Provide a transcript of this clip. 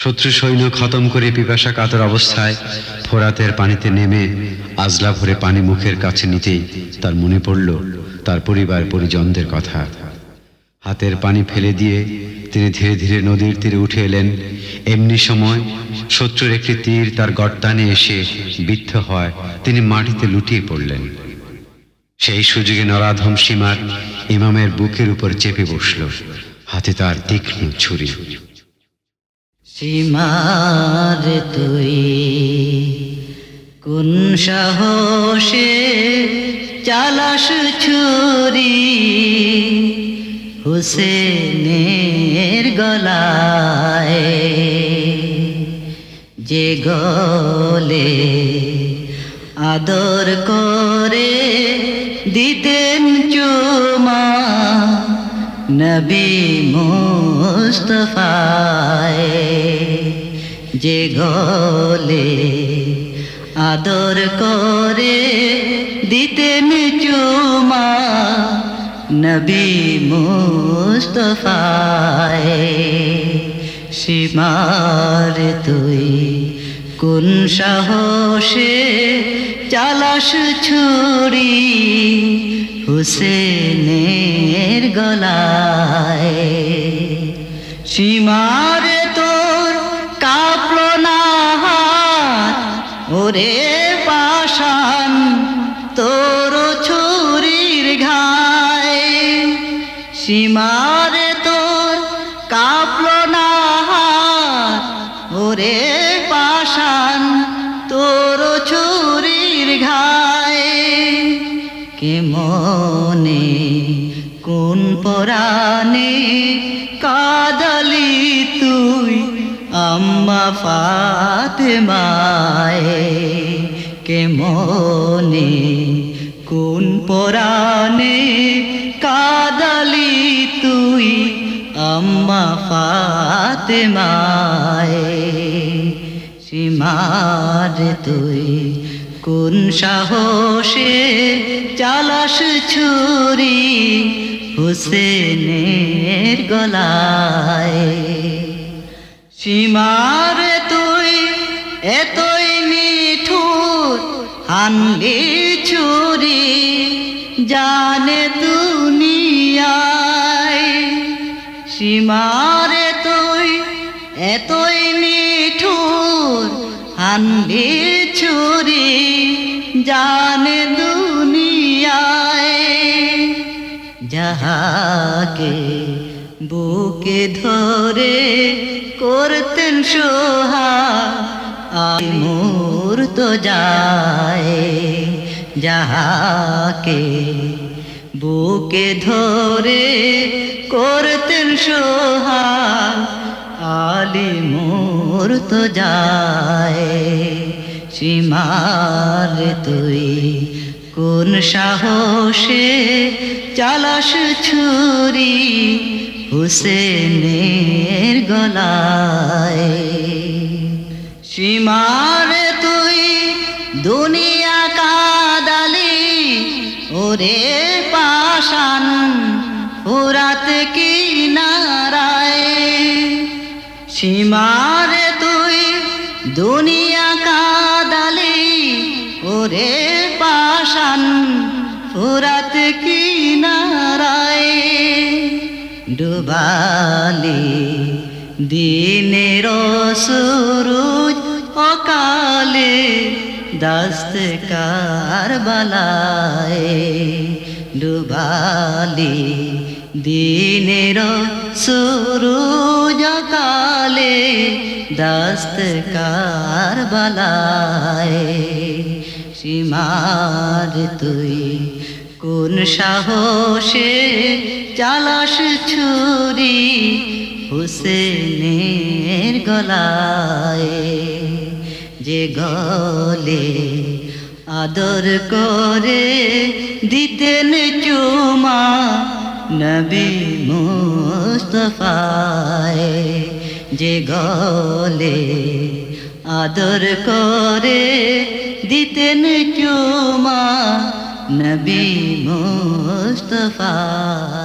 শত্রু সৈন্য খতম করে পিপাসা কাতর অবস্থায় ফোরাতের পানিতে নেমে আজলা ভরে পানি মুখের কাছে নিতেই তার মনে পড়ল তার পরিবার পরিজনদের কথা। হাতের পানি ফেলে দিয়ে তিনি ধীরে ধীরে নদীর তীরে উঠে এলেন। এমনি সময় শত্রুর একটি তীর তার গর্দানে এসে বিদ্ধ হয়, তিনি মাটিতে লুটিয়ে পড়লেন। সেই সুযোগে নরাধম সীমার ইমামের বুকের উপর চেপে বসল, হাতে তার তীক্ষ্ণ ছুরি। সীমার তুই কোন সাহসে চালাস ছুরি হুসেনের গলায়, যে গলে আদর করে দিতেন চুমা নবী মুস্তাফায়, যে গলে আদর করে দিতেন চুমা নবী মুস্তাফায়। সীমার তুই কোন সাহসে চালাস ছুরি হুসেনের গলায়। সীমার তোর কাঁপল না হাত, ওরে পাষাণ তোর ছুরির ঘায়। সীমার তোর কাঁপল না হাত, ওরে পাষাণ তোর ছুরির ঘায়। কে মনে কোন পরাণে কাঁদালি তুই আম্মা ফাতেমায়। কে মনে কোন পরাণে কাঁদালি তুই আম্মা ফাতেমায়। সীমার তুই কোন সাহসে চালাস ছুরি হুসেনের গলায়। সীমার তুই এতই নিঠুর হানলি ছুরি জানে দুনিয়ায়। সীমার তুই এতই নিঠুর হানলি ছুরি জানে দুনিয়ায়। যাহাকে বুকে ধরে করতেন সোহাগ মূর্ত যায়। যাহাকে বুকে ধরে করতেন সোহাগ আলী মূর্ত যায়। সীমার তুই কোন সাহসে চালাস ছুরি হুসেনের গলায়। সীমার তুই দুনিয়া কাঁদালি ওরে পাষাণ ফোরাত কিনারায়। সীমার তুই দুনিয়া কাঁদালি ওরে পাষাণ ফোরাত কিনারায়। ডুবালি দিনের সুরুজ অকালে দস্তে কারবালায়। ডুবালি দিনের সুরুজ অকালে দস্তে কারবালায়। সীমার তুই কোন সাহসে চালাস ছুরি হুসেনের গলায়। যে গলে আদর করে দিতেন চুমা নবী মুস্তাফায়। যে গলে আদর করে দিতেন চুমা নবী মুস্তাফা।